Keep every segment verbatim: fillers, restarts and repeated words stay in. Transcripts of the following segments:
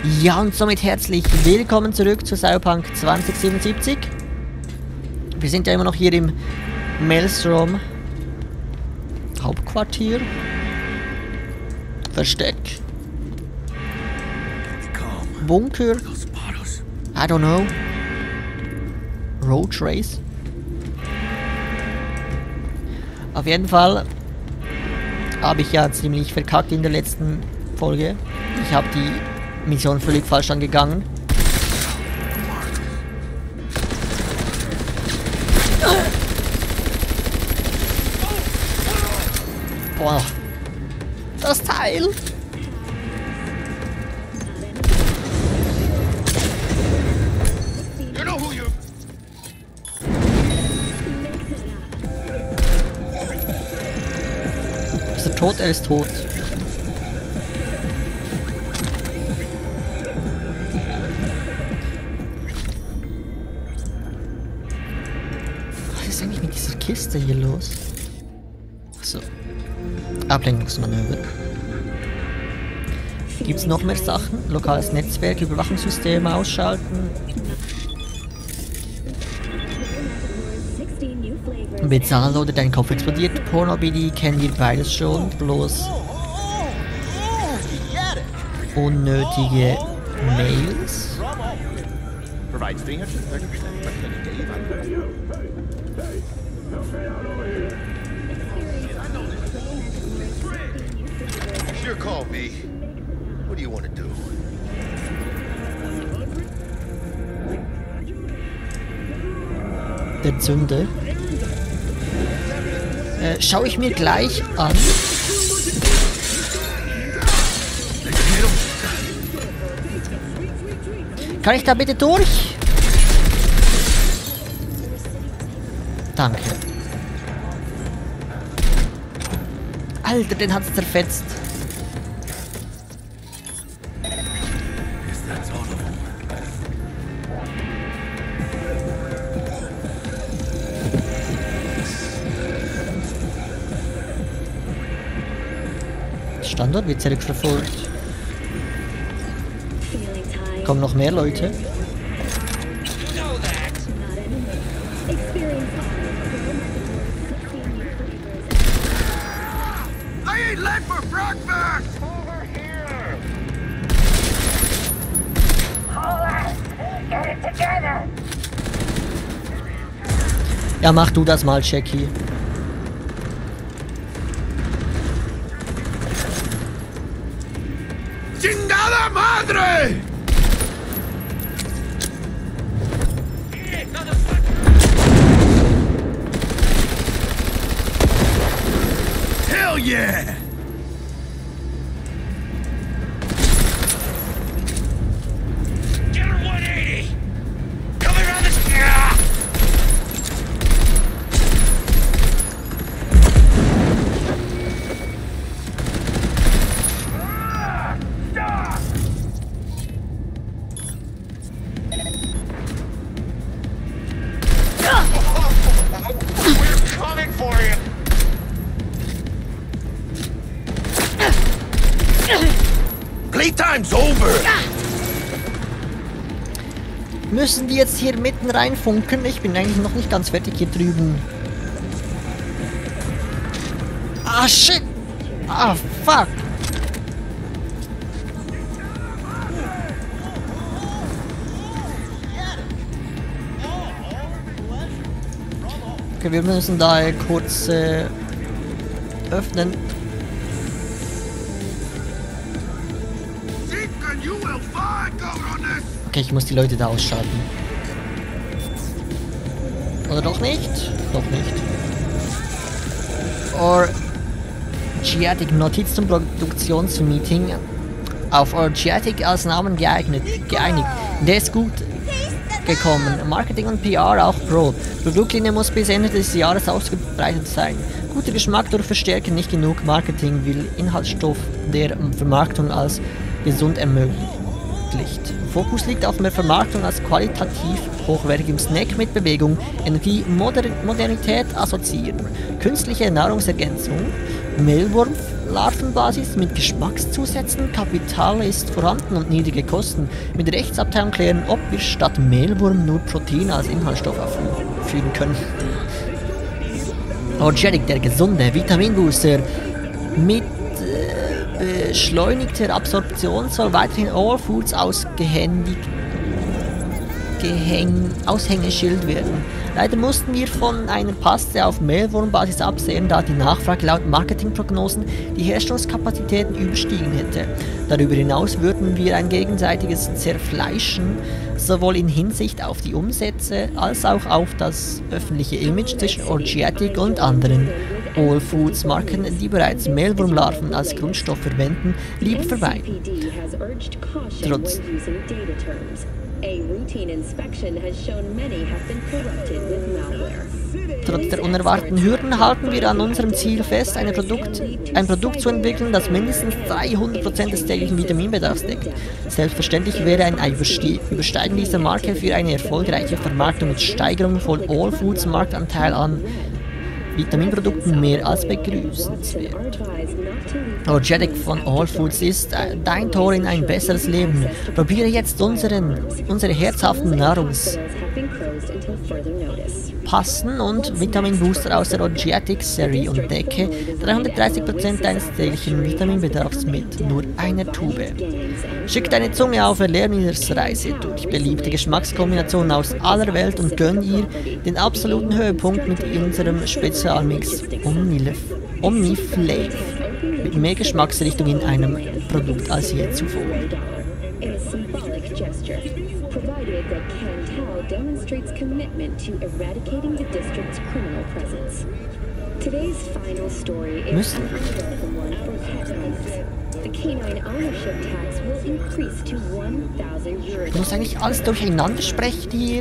Ja, und somit herzlich willkommen zurück zu Cyberpunk zwanzig siebenundsiebzig. Wir sind ja immer noch hier im Maelstrom Hauptquartier. Versteck. Bunker. I don't know. Road Race. Auf jeden Fall habe ich ja ziemlich verkackt in der letzten Folge. Ich habe die Mission völlig falsch angegangen. Boah. Das Teil. Ist er tot? Er ist tot. Was ist eigentlich mit dieser Kiste hier los? So. Ablenkungsmanöver. Gibt es noch mehr Sachen? Lokales Netzwerk, Überwachungssysteme ausschalten. Bezahlen oder dein Kopf explodiert. Porno-B D kennen wir beides schon. Bloß unnötige Mails. Your call, B. What do you want to do? Der Zünde. Äh, schau ich mir gleich an. Kann ich da bitte durch? Danke. Alter, den hat's zerfetzt. Standort wird zurückverfolgt. Kommen noch mehr Leute. Ja, mach du das mal, Jackie. ¡Chingada madre! Hell yeah! Get her one eighty! Come around this... Playtime's over! Müssen die jetzt hier mitten reinfunken? Ich bin eigentlich noch nicht ganz fertig hier drüben. Ah, shit! Ah, fuck! Okay, wir müssen da kurz äh, öffnen. Okay, ich muss die Leute da ausschalten. Oder doch nicht? Doch nicht. Or Giatic Notiz zum Produktionsmeeting. Auf Orgiatic als Namen geeignet, geeinigt. Der ist gut gekommen. Marketing und P R auch Pro. Produktlinie muss bis Ende des Jahres ausgebreitet sein. Guter Geschmack durch Verstärken nicht genug. Marketing will Inhaltsstoff der Vermarktung als gesund ermöglicht. Fokus liegt auf mehr Vermarktung als qualitativ hochwertigem Snack mit Bewegung, Energie, Moder Modernität assoziieren. Künstliche Nahrungsergänzung, Mehlwurm, Larvenbasis mit Geschmackszusätzen. Kapital ist vorhanden und niedrige Kosten. Mit der Rechtsabteilung klären, ob wir statt Mehlwurm nur Protein als Inhaltsstoff fügen können. Orgetic, der gesunde Vitaminbooster mit äh, beschleunigter Absorption, soll weiterhin All Foods ausgehändigt Gehäng Aushängeschild werden. Leider mussten wir von einer Paste auf Mehlwurmbasis absehen, da die Nachfrage laut Marketingprognosen die Herstellungskapazitäten überstiegen hätte. Darüber hinaus würden wir ein gegenseitiges Zerfleischen sowohl in Hinsicht auf die Umsätze als auch auf das öffentliche Image zwischen Orgetic und anderen All Foods Marken, die bereits Mehlwurmlarven als Grundstoff verwenden, lieber vermeiden. Trotz Trotz der unerwarteten Hürden halten wir an unserem Ziel fest, eine Produkt, ein Produkt zu entwickeln, das mindestens dreihundert Prozent des täglichen Vitaminbedarfs deckt. Selbstverständlich wäre ein Übersteigen dieser Marke für eine erfolgreiche Vermarktung mit Steigerung von All Foods Marktanteil an Vitaminprodukten mehr als begrüßenswert. Orgetic von All Foods ist dein Tor in ein besseres Leben. Probiere jetzt unseren, unsere herzhaften Nahrungspasten und Vitaminbooster aus der Orgetic Serie und decke dreihundertdreißig Prozent deines täglichen Vitaminbedarfs mit nur einer Tube. Schick deine Zunge auf Erlebnisreise durch beliebte Geschmackskombinationen aus aller Welt und gönn ihr den absoluten Höhepunkt mit unserem Spezialmix Omniflave mit mehr Geschmacksrichtung in einem Produkt als je zuvor. Müssen Du musst eigentlich alles durcheinander sprechen hier.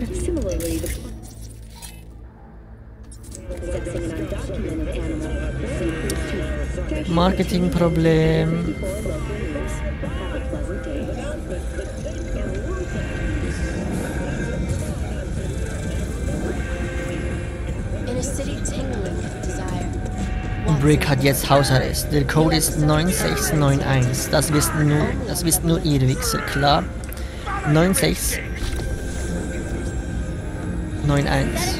Marketingproblem. Brick hat jetzt Hausarrest. Der Code ist neun sechs neun eins. Das wisst nur, das wisst nur ihr Wichser, klar? neun sechs neun eins.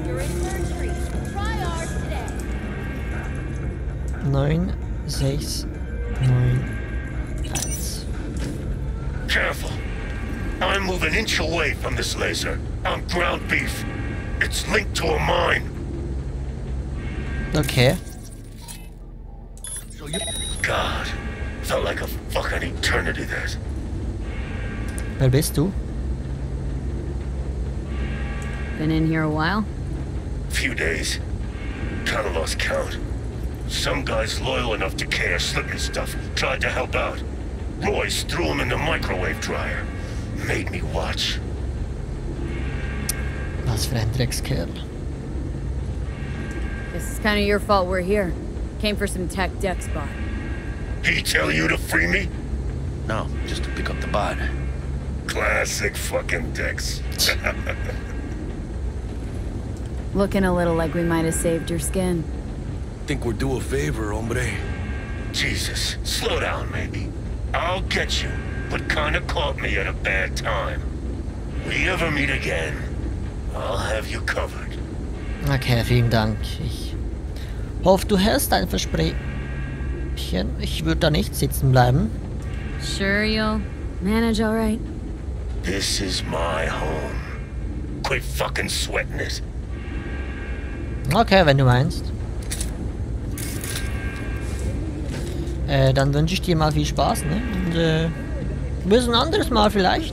neun sechs neun eins. Careful. I'm moving inch away from this laser. I'm ground beef. It's linked to a mine. Okay. God, felt like a fucking eternity that. Wer bist du? Been in here a while? Few days. Kinda lost count. Some guys loyal enough to care slipped me stuff, tried to help out. Royce threw him in the microwave dryer. Made me watch. Was für ein Dreckskerl. Guess it's kind of your fault we're here. Came for some tech deck spot. He tell you to free me? No, just to pick up the bot. Classic fucking Dex. Looking a little like we might have saved your skin. Think we're due a favor, hombre. Jesus, slow down, maybe. I'll get you, but kinda caught me at a bad time. We ever meet again, I'll have you covered. Okay, vielen Dank. Ich hoffe, du hältst dein Versprechen. Ich würde da nicht sitzen bleiben. Sure you'll manage all right? This is my home. Quit fucking sweating it. Okay, wenn du meinst. Äh, dann wünsche ich dir mal viel Spaß, ne? Und äh, bis ein anderes Mal vielleicht.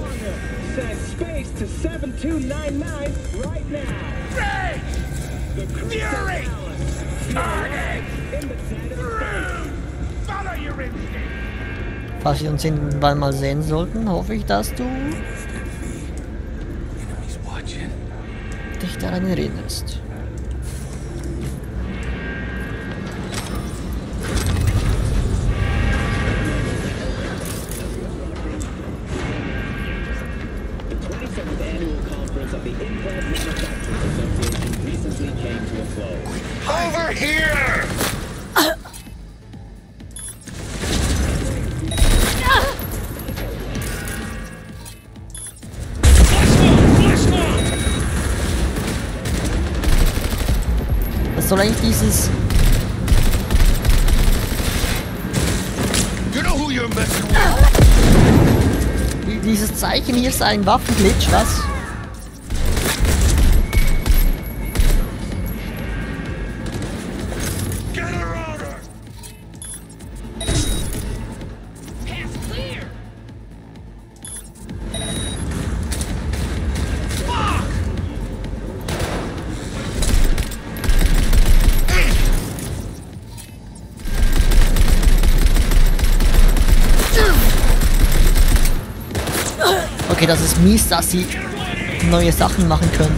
Falls wir uns irgendwann mal sehen sollten, hoffe ich, dass du dich daran erinnerst. Over here! soll eigentlich dieses... You know who you're messing with? Dieses Zeichen hier sein, Waffenglitch, was? Okay, das ist mies, dass sie neue Sachen machen können.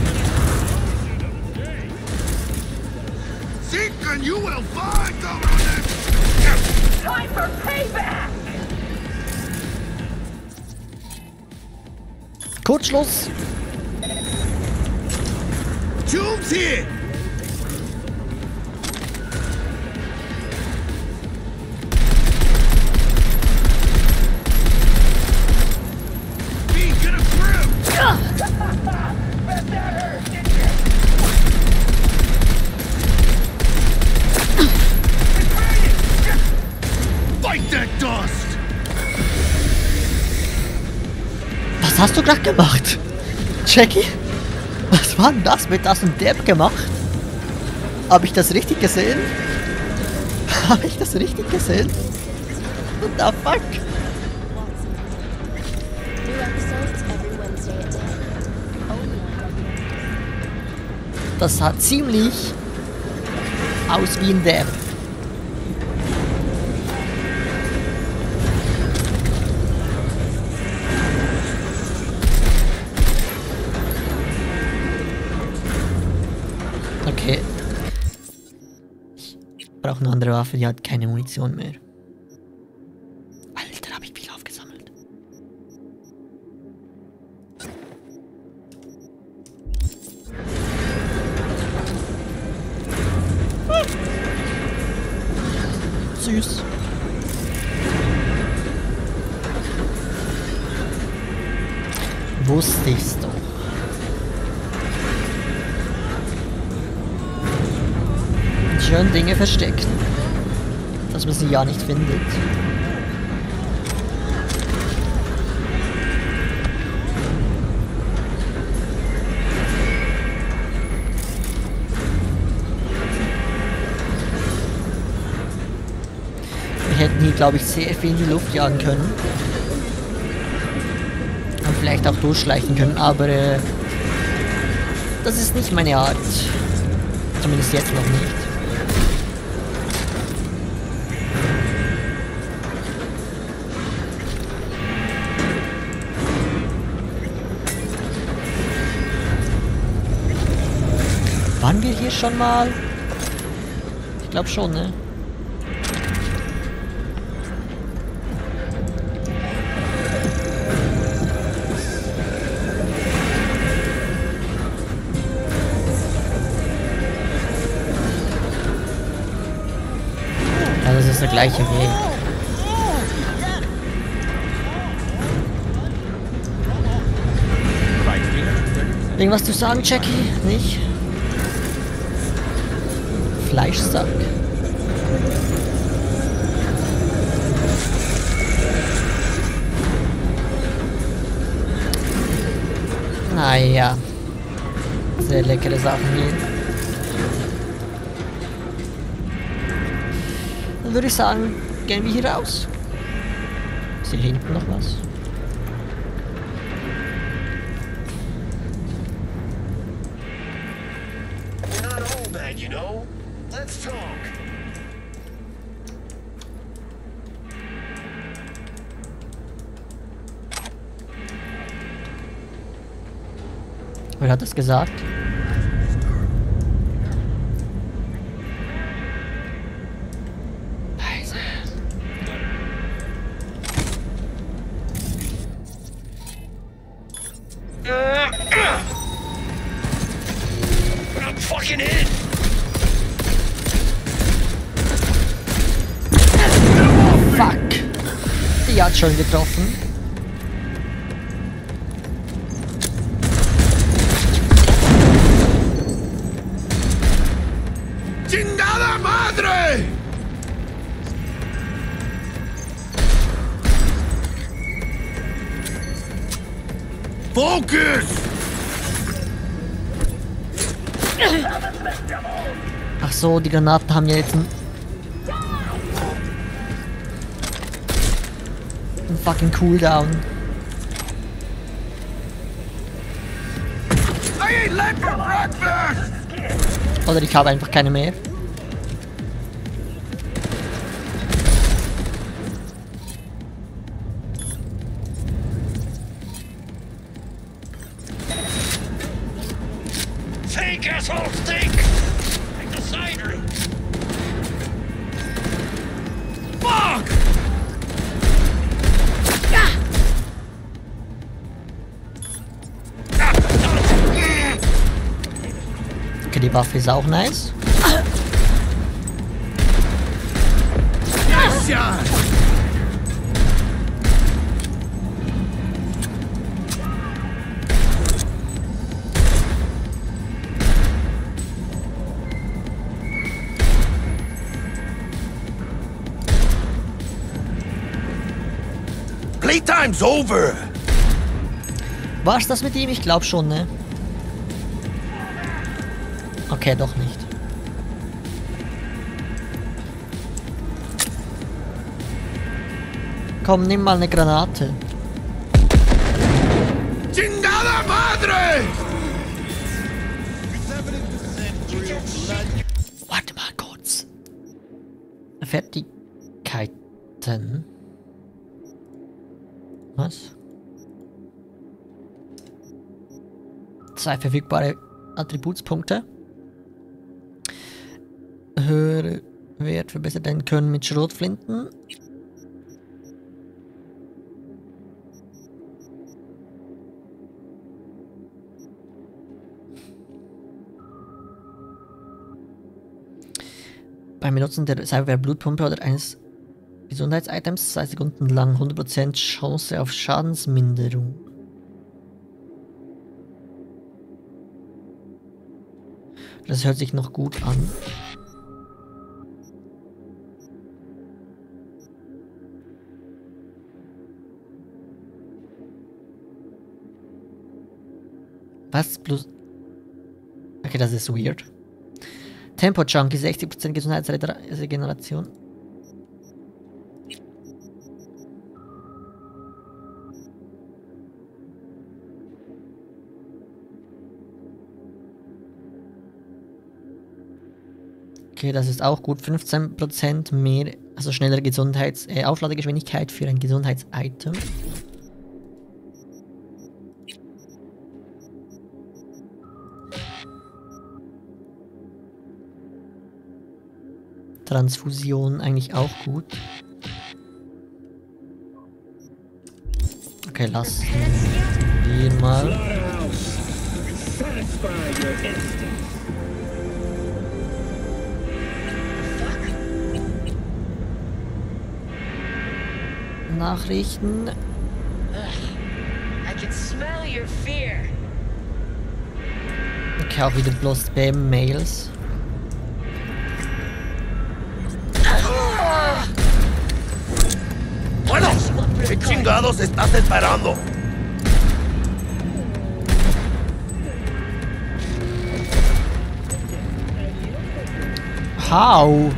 Kurzschluss. Tubes here. Was hast du gerade gemacht? Jackie? Was war denn das mit das und Depp gemacht? Habe ich das richtig gesehen? Habe ich das richtig gesehen? What the fuck? Das sah ziemlich aus wie ein Depp. Okay. Ich brauche eine andere Waffe, die hat keine Munition mehr. Alter, habe ich viel aufgesammelt. Hm. Süß. Wusste ich's doch. Schön Dinge verstecken, dass man sie ja nicht findet. Wir hätten hier, glaube ich, sehr viel in die Luft jagen können. Und vielleicht auch durchschleichen können, aber äh, das ist nicht meine Art. Zumindest jetzt noch nicht. Waren wir hier schon mal? Ich glaube schon, ne? Ja, das ist der gleiche Weg. Irgendwas zu sagen, Jackie? Nicht? Fleischsack. Naja. Sehr leckere Sachen hier. Dann würde ich sagen, gehen wir hier raus. Ist hier hinten noch was? You know? Let's talk. Wer hat das gesagt? Leise. I'm fucking in. Fuck. Die hat schon getroffen. madre! Focus! Ach so, die Granaten haben ja jetzt einen, einen fucking Cooldown. I ate lamb for breakfast! Oder ich habe einfach keine mehr. Think, assholes, think! Take the side route! Fuck! Okay, die Waffe ist auch nice. Yes, ja! Playtime's over! War's das mit ihm? Ich glaube schon, ne? Okay, doch nicht. Komm, nimm mal eine Granate. Chingada madre! Warte mal kurz. Fertigkeiten. Was? Zwei verfügbare Attributspunkte. Höhere Wert verbessert dein Können mit Schrotflinten. Beim Benutzen der Cyberware-Blutpumpe oder eines Gesundheitsitems zwei Sekunden lang hundert Prozent Chance auf Schadensminderung. Das hört sich noch gut an. Was plus... Okay, das ist weird. Tempo Junkie, sechzig Prozent Gesundheitsregeneration. Okay, das ist auch gut. fünfzehn Prozent mehr, also schnellere Gesundheits-, äh, Aufladegeschwindigkeit für ein Gesundheitsitem. Transfusion eigentlich auch gut. Okay, lass wir mal. Nachrichten. I can smell your fear. Okay, auch wieder bloß Spam-Mails. Bueno, ¿qué chingados estás esperando? How?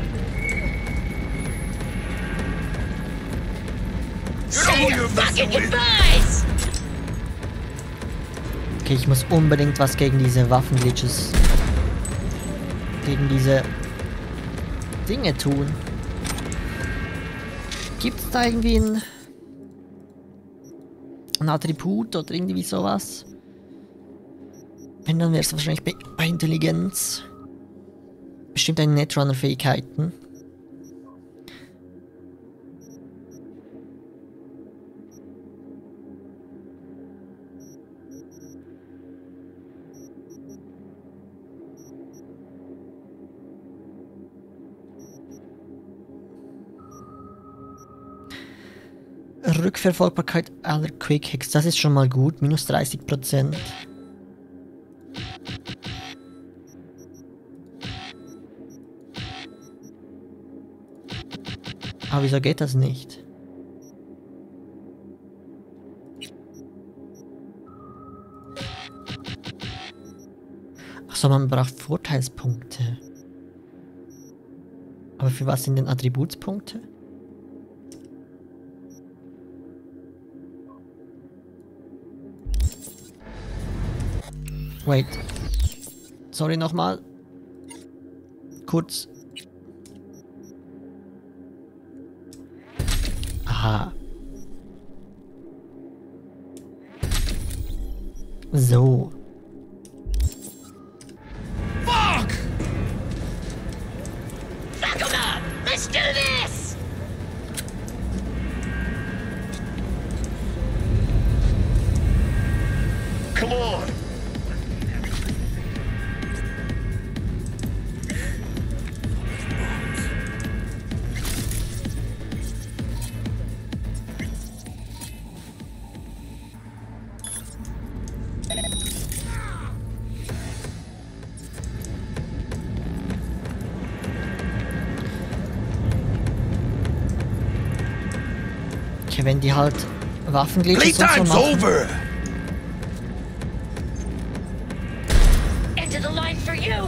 Say your fucking goodbyes! Okay, ich muss unbedingt was gegen diese Waffenglitches, gegen diese Dinge tun. Gibt es da irgendwie ein, ein Attribut oder irgendwie sowas? Wenn, dann wäre es wahrscheinlich bei, bei Intelligenz. Bestimmt eine Netrunner-Fähigkeiten. Rückverfolgbarkeit aller Quick Hacks, das ist schon mal gut, minus dreißig Prozent. Aber wieso geht das nicht? Achso, man braucht Vorteilspunkte. Aber für was sind denn Attributspunkte? Wait. Sorry nochmal. Kurz. Aha. So. Fuck! Fuck 'em up! Let's do this! Come on! Okay, wenn die halt Waffenglitches und so Playtime's machen. over! Into the line for you!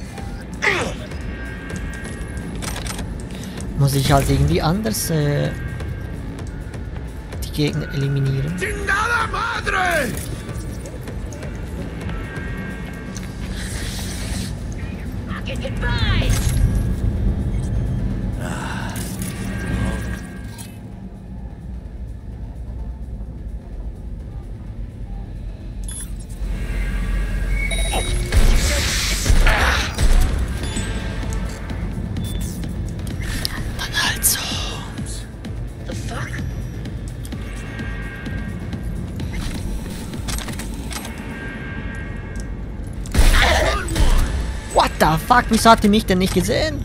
Muss ich halt irgendwie anders äh, die Gegner eliminieren. ¡Chingada madre! Pocket goodbyes! Also. The fuck? What the fuck? Wieso hat die mich denn nicht gesehen?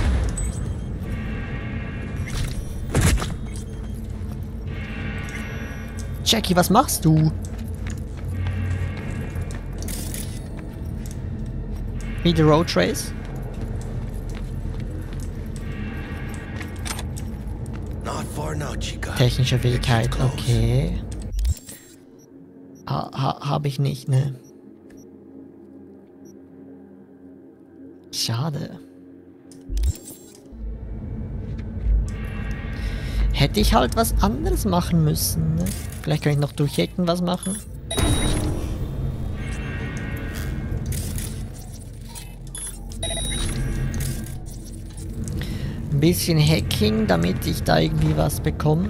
Jackie, was machst du? Wie die Road Race? Not far now, chica. Technische Fähigkeit, Close. okay. Ha, ha, hab ich nicht, ne? Schade. Hätte ich halt was anderes machen müssen, ne? Vielleicht kann ich noch durch Ecken was machen. Ein bisschen Hacking, damit ich da irgendwie was bekomme.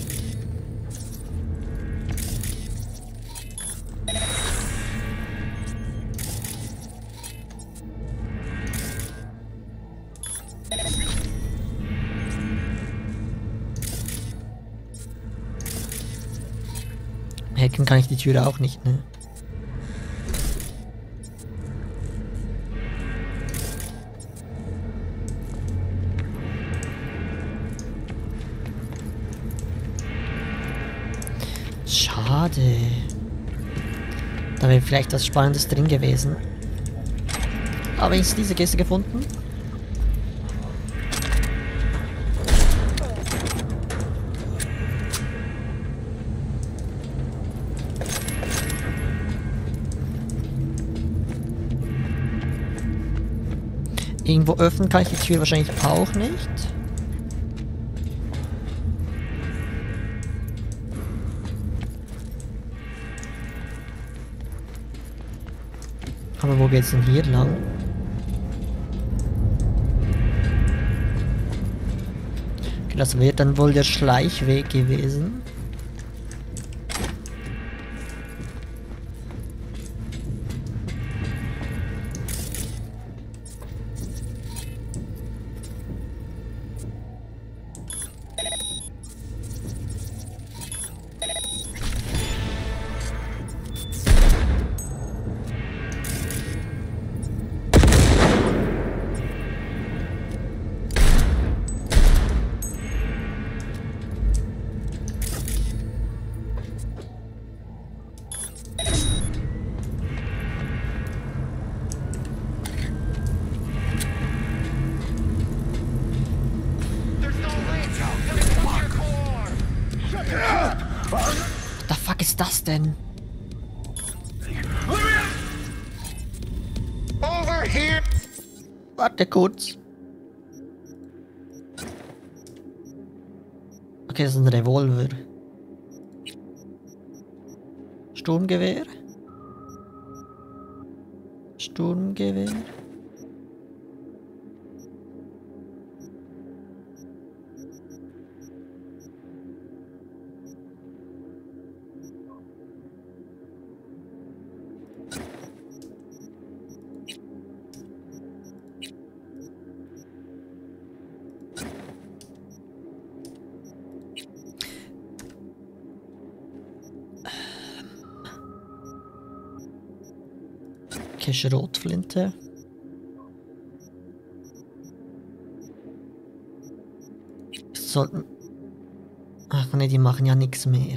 Hacken kann ich die Tür auch nicht, ne? Schade. Da wäre vielleicht was Spannendes drin gewesen. Aber ist diese Kiste gefunden? Irgendwo öffnen kann ich die Tür wahrscheinlich auch nicht. Aber wo geht's denn hier lang? Okay, das wird dann wohl der Schleichweg gewesen. fuck ist das denn? Over here! Warte kurz. Okay, das ist ein Revolver. Sturmgewehr. Sturmgewehr. Okay, Schrotflinte. Wir sollten... Ach ne, die machen ja nichts mehr.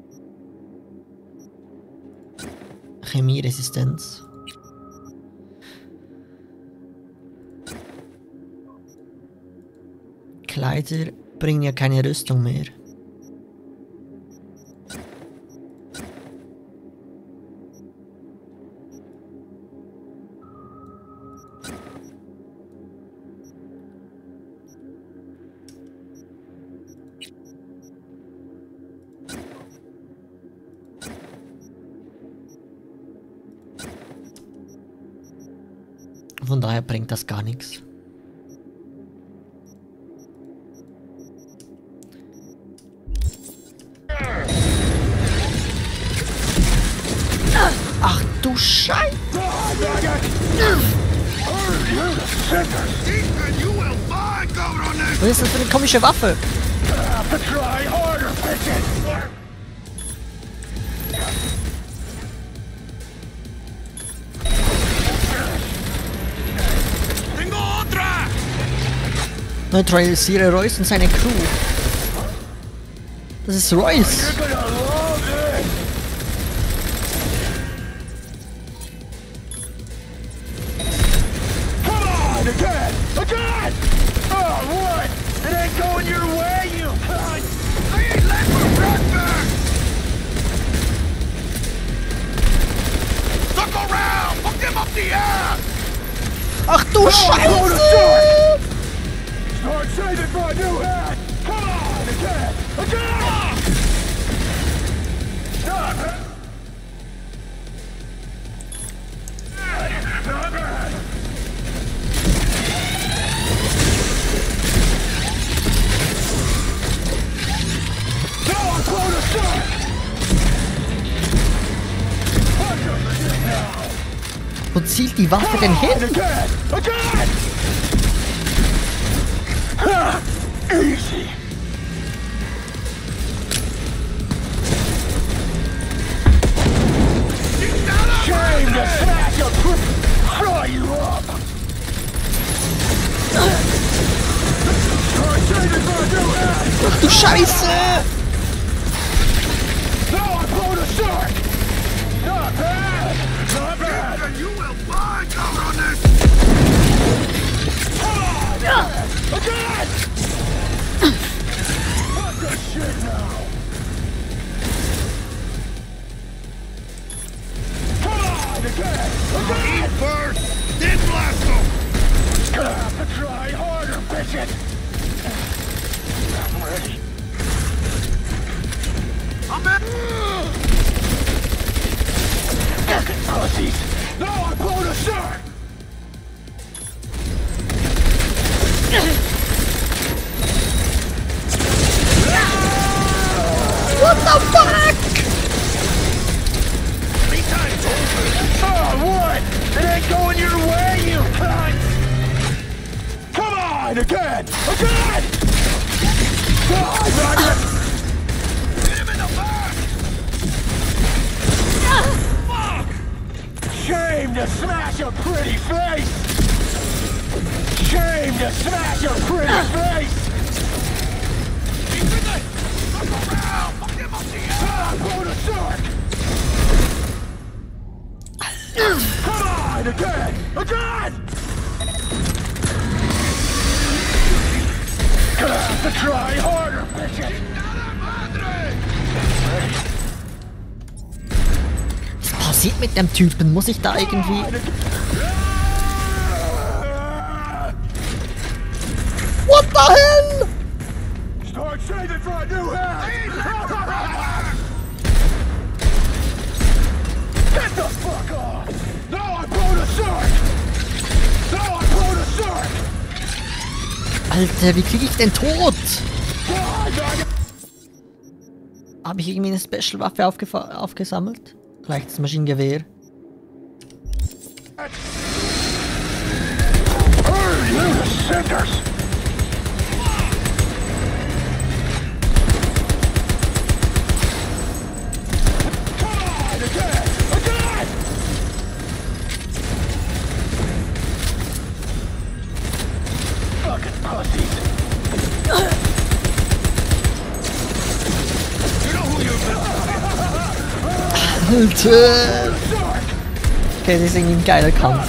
Chemieresistenz. Kleider bringen ja keine Rüstung mehr. Von daher bringt das gar nichts. Ach du Scheiße! Was ist das für eine komische Waffe? Neutralisiere Royce und seine Crew. Das ist Royce. Ach du Scheiße! Wo zielt die Waffe denn hin? Easy. Shame to smash your throw you up. Ach du Scheiße! You will find cover on this. Again! What the shit now? Come on, again! Again! Eat first, then blast them! Gonna have to try harder, bitches! I'm ready. I'm in! Fucking pussies! Now I'm blown a shark! What the fuck? Anytime's over! Oh, what? It ain't going your way, you cunt! Come on, again! Again! God, Roger! Hit him in the back! Fuck! Shame to smash a pretty face! Shame to smash a pretty face! Look around! Fuck him up the ass! Ah, blow the shark! Come on, again! Again! Gonna have to try harder, bitches! passiert mit dem Typen? Muss ich da irgendwie... What the hell? Start saving for a new head! Get the fuck off! Now I blow the circ! Now I blow the circ! Alter, wie kriege ich den tot? Habe ich irgendwie eine Special-Waffe aufgesammelt? Vielleicht das Maschinengewehr. Hurry, you sinners! Alter! Okay, das ist irgendwie ein geiler Kampf.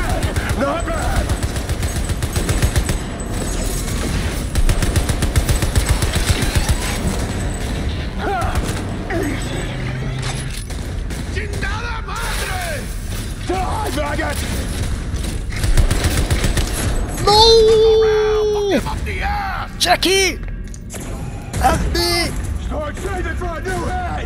No! Jackie! Help me! Start saving for a new head!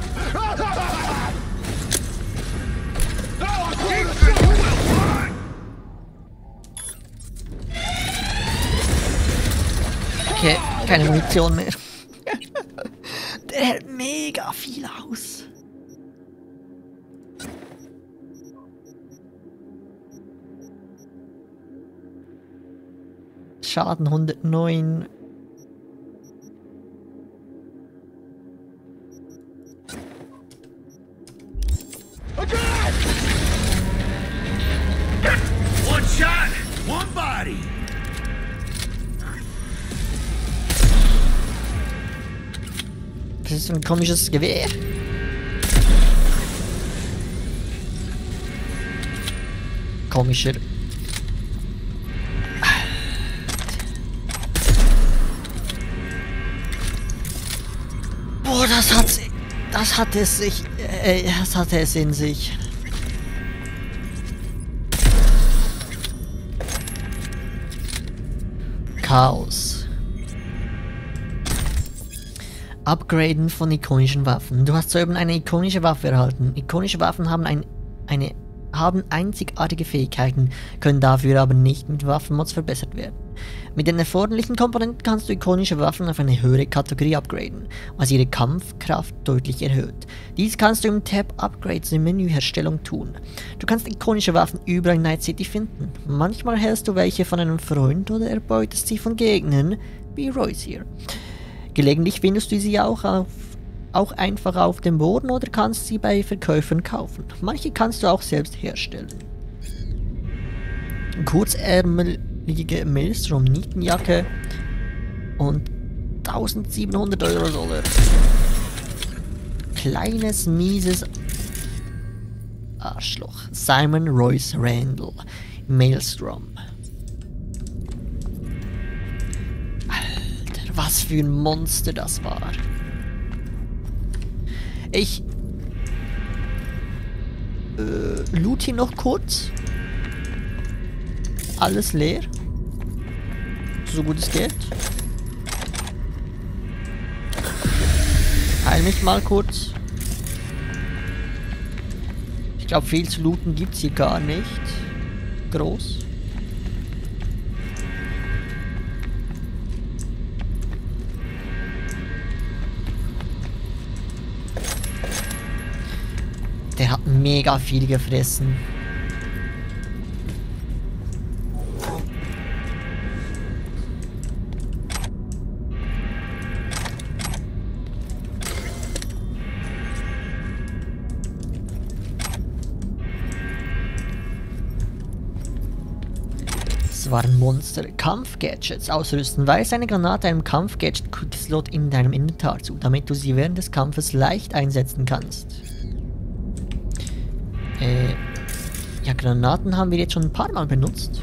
Okay, keine Munition mehr. Der hält mega viel aus. Schaden hundertneun. One shot, one body. Das ist so ein komisches Gewehr. Komischer. Boah, das hat das hat es sich äh, das hatte es in sich. Chaos. Upgraden von ikonischen Waffen. Du hast soeben eine ikonische Waffe erhalten. Ikonische Waffen haben ein, eine haben einzigartige Fähigkeiten, können dafür aber nicht mit Waffenmods verbessert werden. Mit den erforderlichen Komponenten kannst du ikonische Waffen auf eine höhere Kategorie upgraden, was ihre Kampfkraft deutlich erhöht. Dies kannst du im Tab Upgrades in Menüherstellung tun. Du kannst ikonische Waffen überall in Night City finden. Manchmal hältst du welche von einem Freund oder erbeutest sie von Gegnern, wie Royce hier. Gelegentlich findest du sie auch, auf, auch einfach auf dem Boden oder kannst sie bei Verkäufern kaufen. Manche kannst du auch selbst herstellen. Kurzärmelige Maelstrom-Nietenjacke und eintausendsiebenhundert Euro Dollar. Kleines, mieses Arschloch. Simon Royce Randall. Maelstrom. Was für ein Monster das war. Ich äh, loot hier noch kurz. Alles leer. So gut es geht. Heil mich mal kurz. Ich glaube, viel zu looten gibt es hier gar nicht. Groß. Der hat mega viel gefressen. Es war ein Monster. Kampfgadgets ausrüsten. Weise eine Granate einem Kampfgadget-Slot in deinem Inventar zu, damit du sie während des Kampfes leicht einsetzen kannst. Äh, ja, Granaten haben wir jetzt schon ein paar Mal benutzt.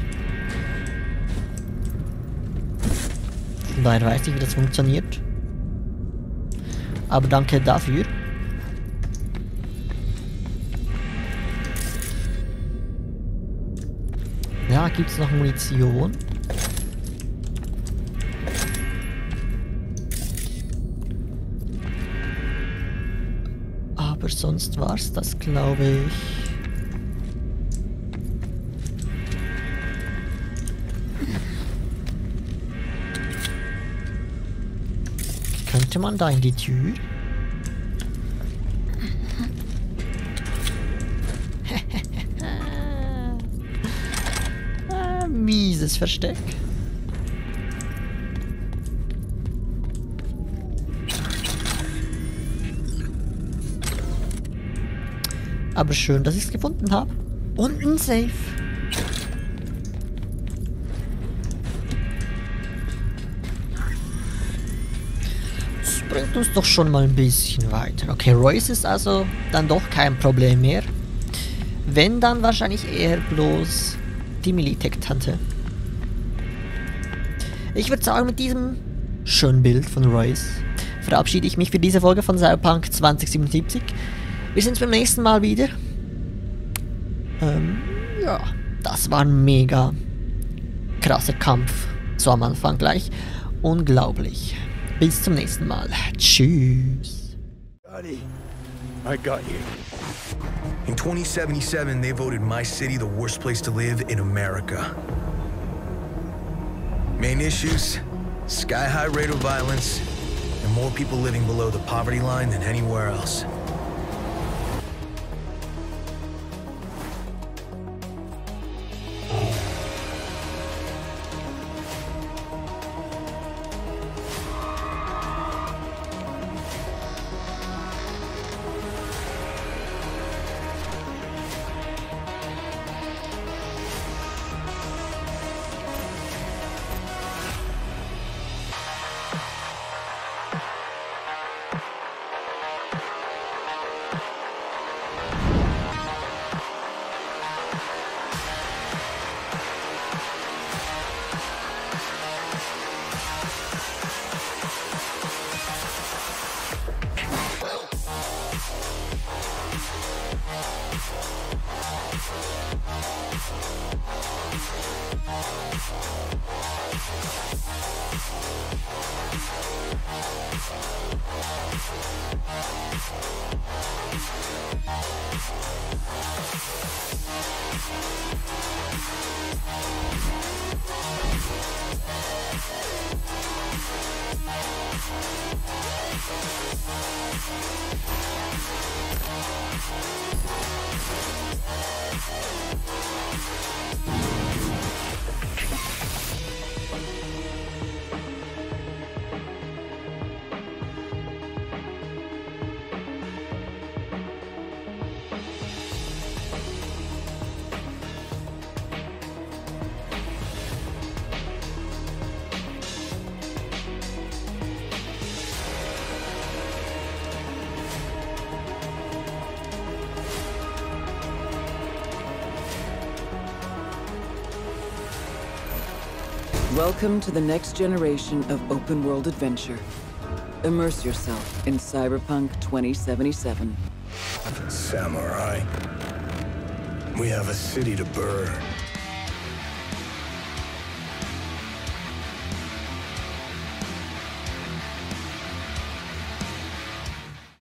Von daher weiß ich, wie das funktioniert. Aber danke dafür. Da gibt es noch Munition. Aber sonst war's das, glaube ich. Könnte man da in die Tür? ah, mieses Versteck. Aber schön, dass ich es gefunden habe. Und ein Safe. Das bringt uns doch schon mal ein bisschen weiter. Okay, Royce ist also dann doch kein Problem mehr. Wenn, dann wahrscheinlich eher bloß die Militech-Tante. Ich würde sagen, mit diesem schönen Bild von Royce verabschiede ich mich für diese Folge von Cyberpunk zwanzig siebenundsiebzig. Wir sehen uns beim nächsten Mal wieder. Ähm, ja, das war ein mega krasser Kampf. So am Anfang gleich. Unglaublich. Bis zum nächsten Mal. Tschüss. Buddy, I got you. In twenty seventy-seven, they voted my city the worst place to live in America. Main issues, sky-high rate of violence, and more people living below the poverty line than anywhere else. Welcome to the next generation of open-world adventure. Immerse yourself in Cyberpunk twenty seventy-seven. Samurai. We have a city to burn.